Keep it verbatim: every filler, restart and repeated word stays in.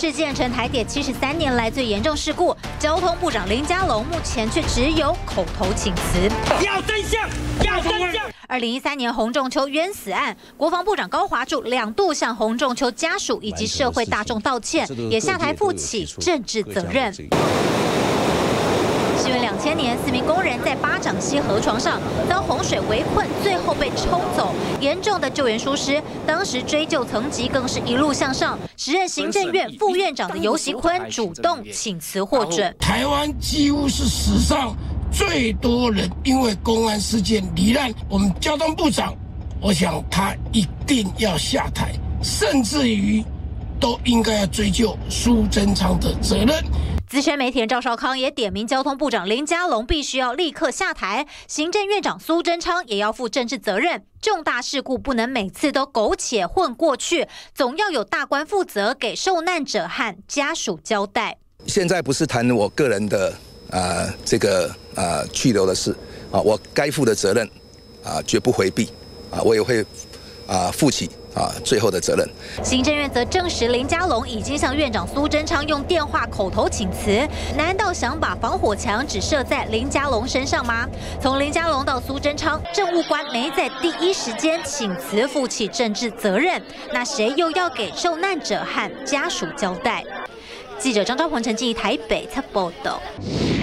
事件成台铁七十三年来最严重事故，交通部长林佳龙目前却只有口头请辞。 要真相，要真相。 二零一三年洪仲丘冤死案，国防部长高华柱两度向洪仲丘家属以及社会大众道歉，也下台负起政治责任。 西元两千年，四名工人在巴掌溪河床上遭洪水围困，最后被抽走，严重的救援疏失。当时追究层级更是一路向上。时任行政院副院长的游锡堃主动请辞获准。 台湾几乎是史上最多人因为公安事件罹难，我们交通部长，我想他一定要下台，甚至于都应该要追究苏贞昌的责任。 资深媒体人赵少康也点名交通部长林佳龙必须要立刻下台，行政院长苏贞昌也要负政治责任。重大事故不能每次都苟且混过去，总要有大官负责，给受难者和家属交代。 现在不是谈我个人的呃这个呃去留的事啊，我该负的责任啊绝不回避啊，我也会啊负起。 啊，最后的责任。 行政院则证实，林佳龙已经向院长苏贞昌用电话口头请辞。难道想把防火墙只设在林佳龙身上吗？从林佳龙到苏贞昌，政务官没在第一时间请辞，负起政治责任，那谁又要给受难者和家属交代？记者张昭鹏、陈静怡台北采报道。